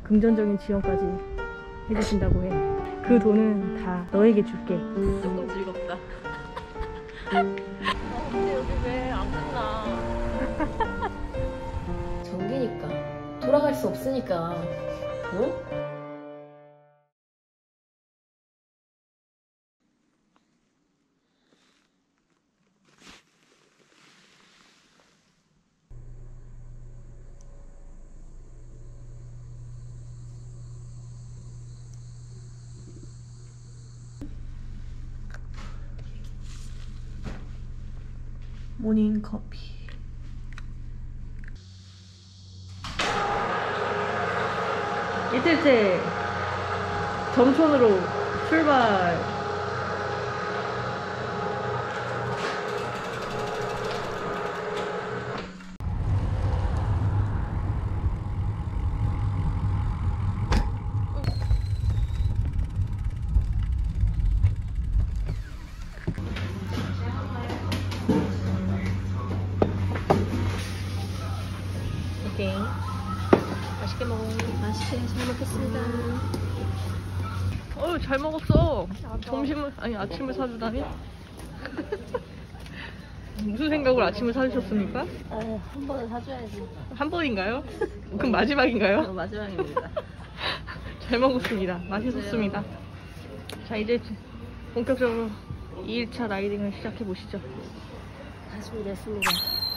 긍정적인 지원까지 해주신다고 해. 그 돈은 다 너에게 줄게. 조금 즐겁다. 근데 여기 왜 안 끝나? 전기니까 돌아갈 수 없으니까. 응? 모닝 커피. 이틀째 점촌으로 출발. 오케이. 맛있게 먹어. 맛있게 잘 먹겠습니다. 잘 먹었어. 점심을, 아니 아침을 사주다니. 무슨 생각으로 아침을 사주셨습니까? 한 번은 사줘야지. 한 번인가요? 그럼 마지막인가요? 마지막입니다. 잘 먹었습니다. 맛있었습니다. 자, 이제 본격적으로 2일차 라이딩을 시작해 보시죠. 다 준비됐습니다.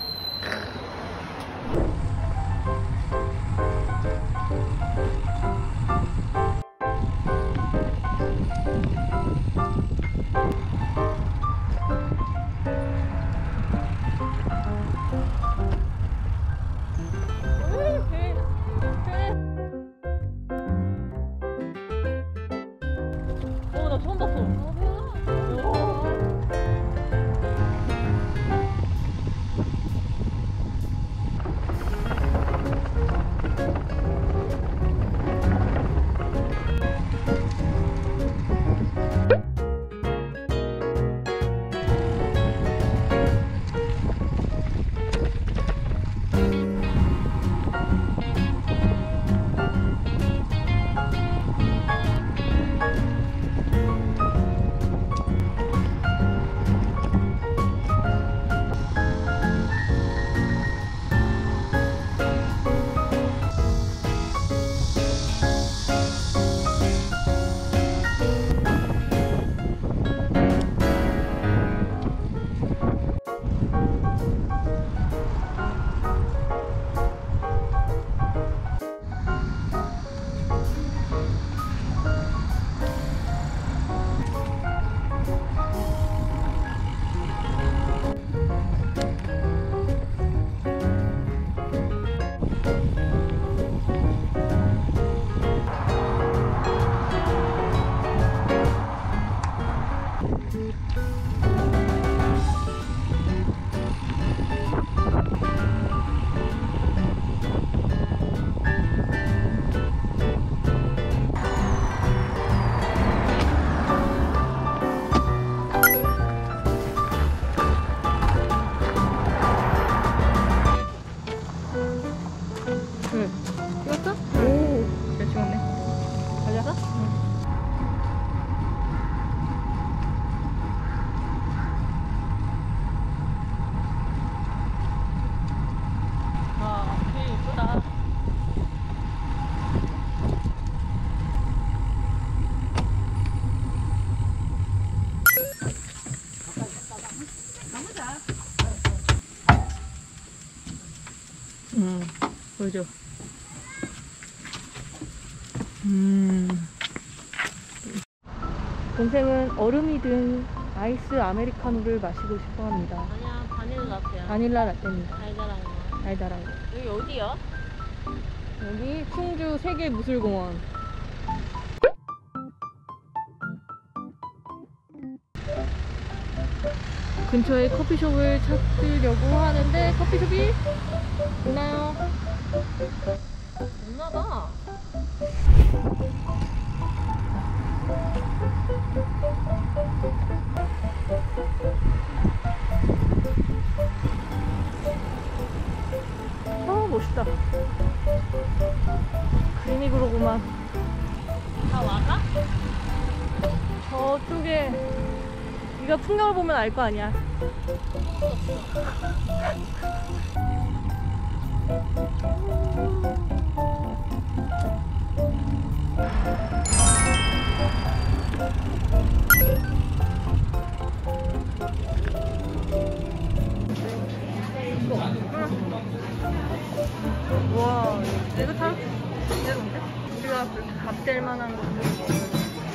나 처음 봤어. 찍었어? 오, 잘 찍었네. 달려서? 와, 되게 예쁘다. 보여줘. 동생은 얼음이 든 아이스 아메리카노를 마시고 싶어 합니다. 아니야, 바닐라 라떼야. 바닐라 라떼입니다. 달달한 거. 달달한 거. 여기 어디야? 여기 충주 세계무술공원. 근처에 커피숍을 찾으려고 하는데 커피숍이 있나요? 없나봐. 멋있다. 그림이 식으로구만. 다 와가? 저쪽에 네가 풍경을 보면 알 거 아니야. 와, 이거 참 괜찮은데? 우리가 그렇게 밥될 만한 것들.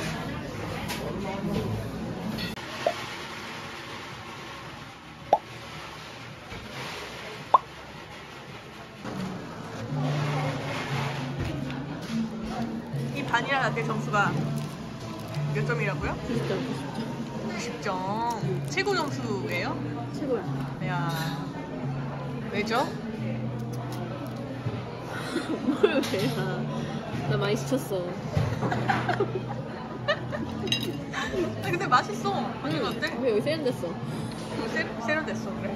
이 바닐라 라떼 점수가 몇 점이라고요? 90점. 90점. 최고 점수예요? 최고야. 야, 왜죠? 뭘 왜야. 나 많이 지쳤어. 아니, 근데 맛있어. 바닐라 라떼. 왜 여기 세련됐어? 세련됐어, 그래.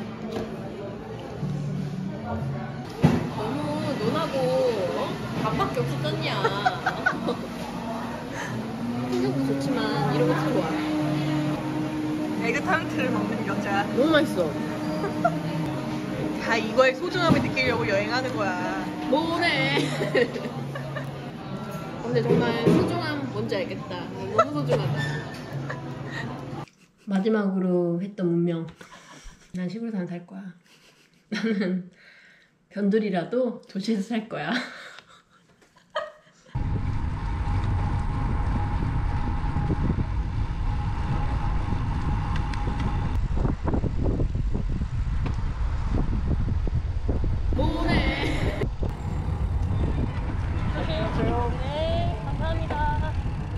너무 논하고 밥밖에 없었잖냐. 풍경도 좋지만 이런 거 참 좋아. 에그 타르트를 먹는 여자. 너무 맛있어. 다 이거의 소중함을 느끼려고 여행하는 거야. 뭐래. 근데 정말 소중함 뭔지 알겠다. 너무 소중하다. 마지막으로 했던 운명. 난 시골에서 안 살 거야. 나는 변두리라도 도시에서 살 거야. 뭐래. 네, 감사합니다.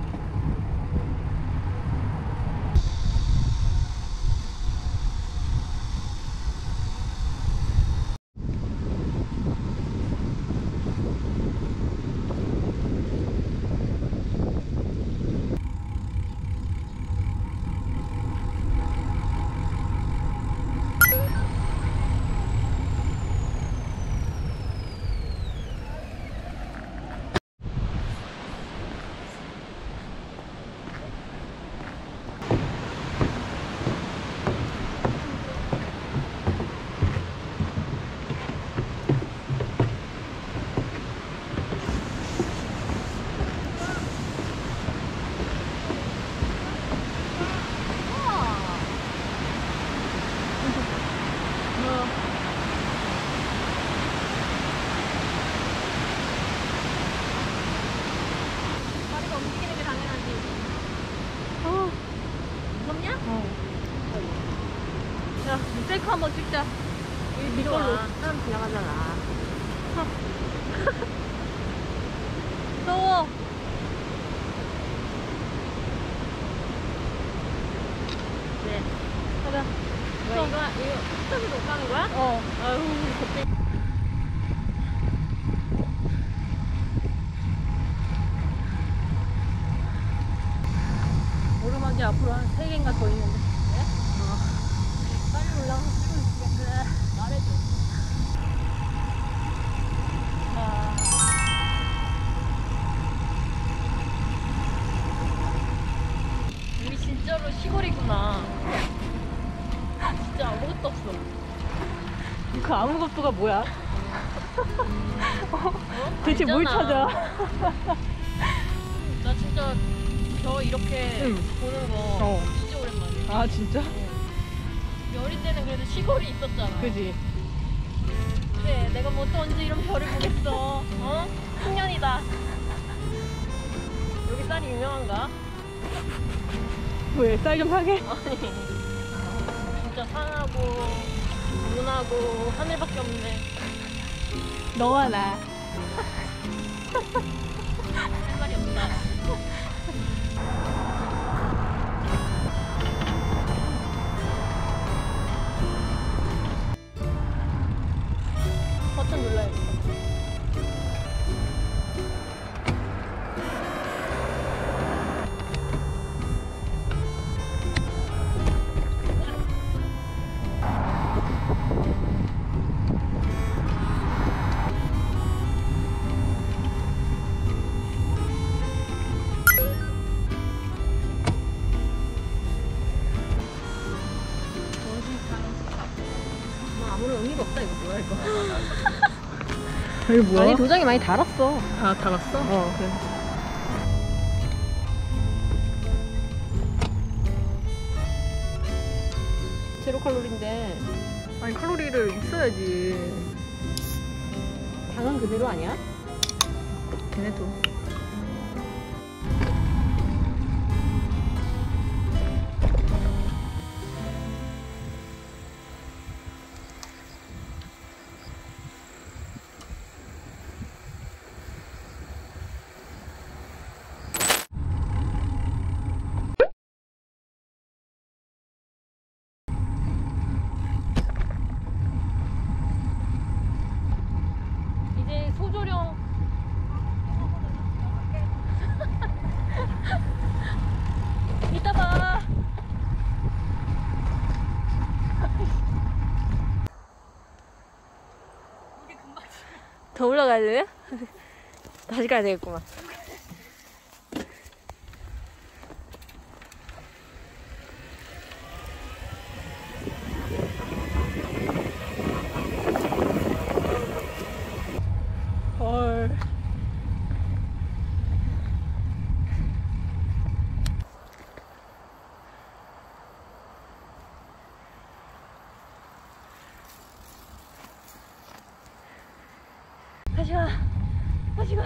다리가 움직이는 게 당연하지. 무섭냐? 야, 셀카 한번 찍자. 이걸로 사람 지나가잖아. 무서워. 네. 가자. 이거 스톱으로 못 가는 거야? 아유, 갑자기. 오르막이 앞으로 한 3개인가 더 있는데. 빨리 올라가서 찍고 있을게. 그래. 말해줘. 여기 진짜로 시골이구나. 진짜 아무것도 없어. 그 아무것도가 뭐야? 대체 뭘 알잖아. 찾아? 나 진짜 저 이렇게 응. 보는 거 진짜 오랜만이야. 아, 진짜? 우리 어릴 때는 그래도 시골이 있었잖아. 그지? 그래, 내가 뭐 또 언제 이런 별을 보겠어. 어? 풍년이다. 여기 쌀이 유명한가? 왜? 쌀 좀 사게? 아니, 진짜 산하고 눈하고 하늘밖에 없네. 너와 나. 할 말이 없다. 버튼 눌러야겠다. 여기 뭐야? 아니 도장이 많이 달았어. 다 달았어? 그래. 제로 칼로리인데 아니 칼로리를 있어야지. 당은 그대로 아니야? 걔네도. 이제 소조령 이따 봐. 더 올라가야 되냐? 다시 가야 되겠구만. 헐. 다시 가. 다시 가.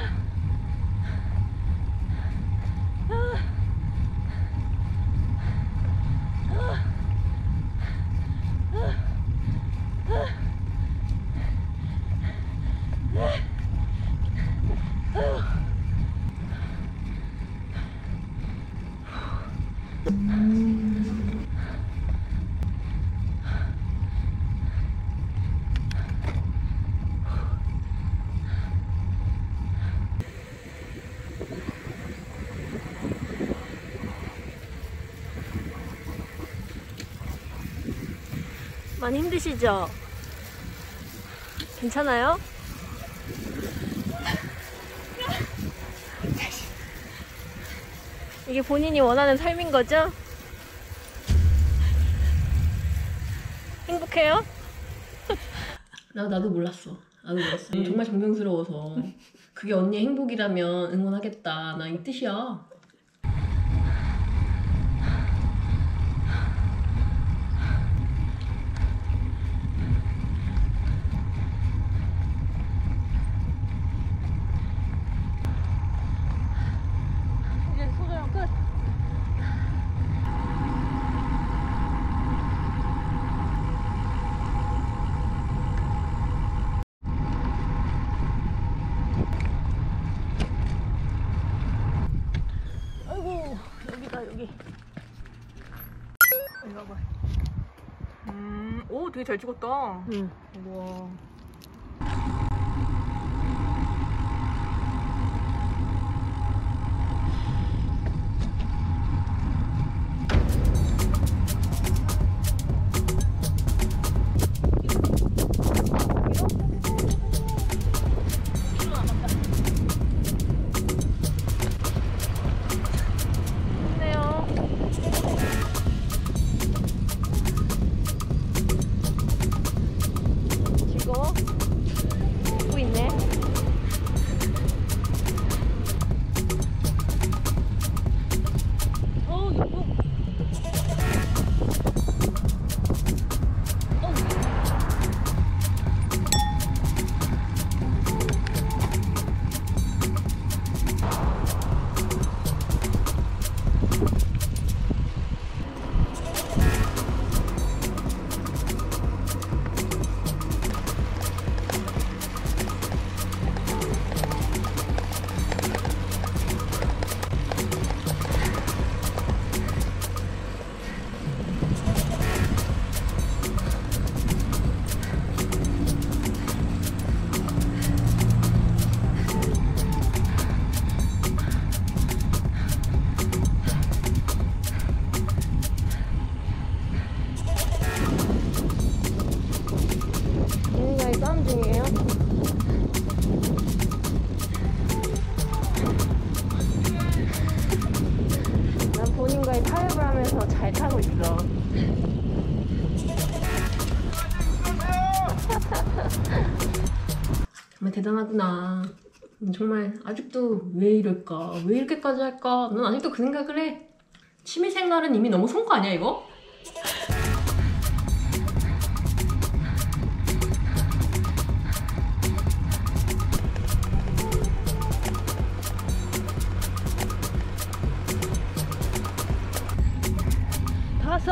많이 힘드시죠? 괜찮아요? 이게 본인이 원하는 삶인 거죠? 행복해요? 나도 몰랐어. 정말 존경스러워서. 그게 언니의 행복이라면 응원하겠다. 나 이 뜻이야. 이제 소조령 끝. 아이고 여기다 여기. 이거 봐. 오 되게 잘 찍었다. 응. 우와. 좋네요. 즐거워? 웃고 있네. 이거. 얘네가이 싸움 중이에요? 난 본인과의 타협을 하면서 잘 타고 있어. 정말 대단하구나. 정말 아직도 왜 이럴까? 왜 이렇게까지 할까? 난 아직도 그 생각을 해. 취미생활은 이미 너무 선 거 아니야 이거? 다 왔어.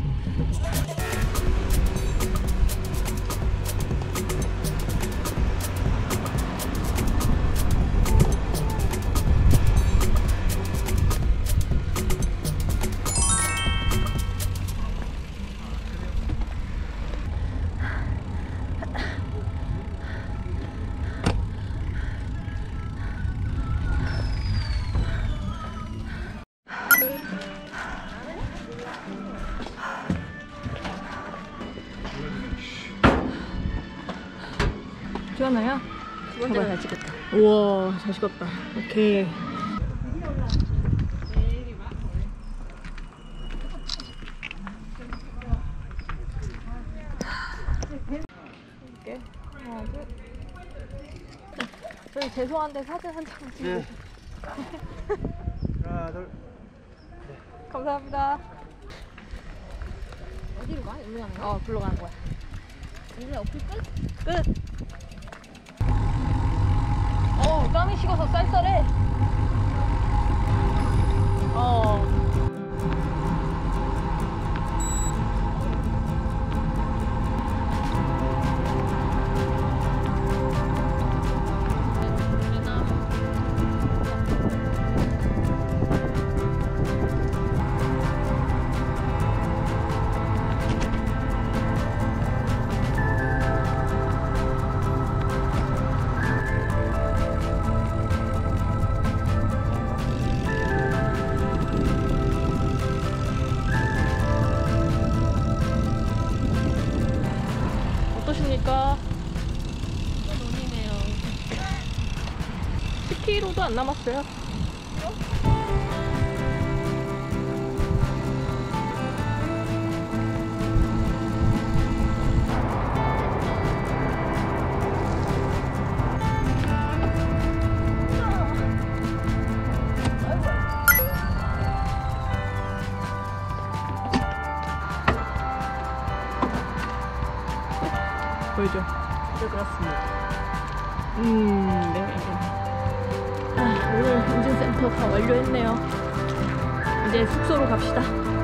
주하나야? 두 번째는 잘 찍었다. 우와, 잘 식었다. 오케이. 이렇게 하나, 둘. 저희 죄송한데 사진 한 장 찍고. 네. 하나, 둘. 감사합니다. 어디로 가? 일로 가는 거야? 글로 가는 거야. 이제 어플 끝? 끝. 땀이 식어서 쌀쌀해. 어떠십니까? 논이네요. 10km도 안 남았어요. 보이죠? 네, 그렇습니다. 네. 오늘 인증센터 다 완료했네요. 이제 숙소로 갑시다.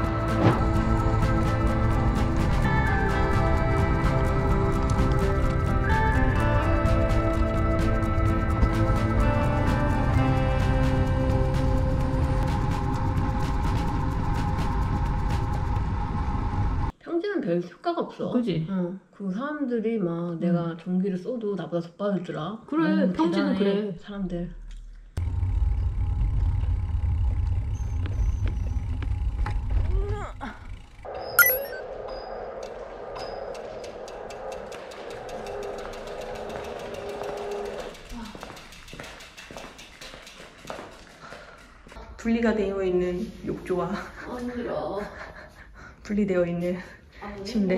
평지는 별 효과가 없어. 그지? 그리고 사람들이 막 내가 전기를 써도 나보다 더 빠르더라. 그래, 평지는 대단해, 그래. 사람들. 분리가 되어 있는 욕조와 힘들어. 분리되어 있는 침대.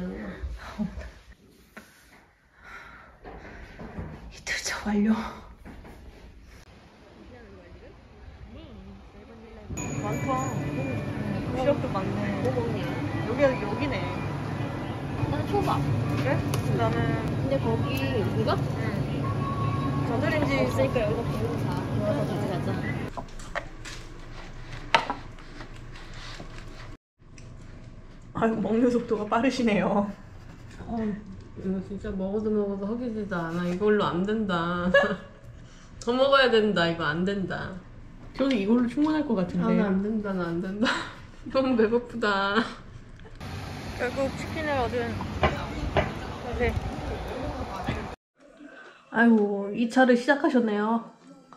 이틀차 완료. 많다. 시럽도 많네. 뭐 먹니? 여기네. 나는 초밥. 그래? 나는 근데 거기 이거? 전자레인지 없으니까 여기서 비우고 자. 들어가서 같이 가자. 아유, 먹는 속도가 빠르시네요. 이거 진짜 먹어도 허기지도 않아. 이걸로 안 된다. 더 먹어야 된다. 이거 안 된다. 저는 이걸로 충분할 것 같은데. 나 안 된다. 나 안 된다. 너무 배고프다. 결국 치킨을 얻은 선생. 아이고, 2차를 시작하셨네요.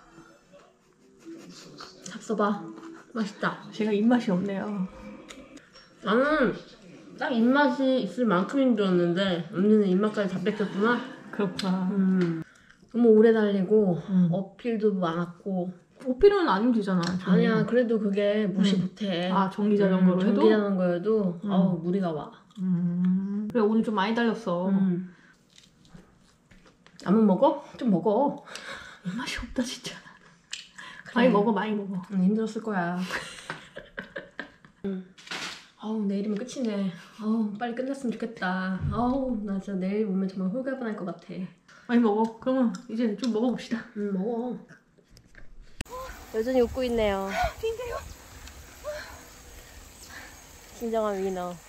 잡숴봐. 맛있다. 제가 입맛이 없네요. 나는 딱 입맛이 있을 만큼인 줄 알았는데 언니는 입맛까지 다 뺏겼구나. 그렇구나. 너무 오래 달리고 어필도 많았고. 오피로는 아니면 되잖아. 아니야, 그래도 그게 무시 못해. 아, 전기자전거로 해도? 전기자전거여도 아우 무리가 와. 그래, 오늘 좀 많이 달렸어. 라면 먹어? 좀 먹어. 맛이 없다 진짜. 그래. 많이 먹어. 힘들었을 거야. 아우 내일이면 끝이네. 아우 빨리 끝났으면 좋겠다. 아우 나 진짜 내일 오면 정말 홀가분할 것 같아. 많이 먹어. 그러면 이제 좀 먹어봅시다. 먹어. 여전히 웃고 있네요. 빈대요. 진정한 위너.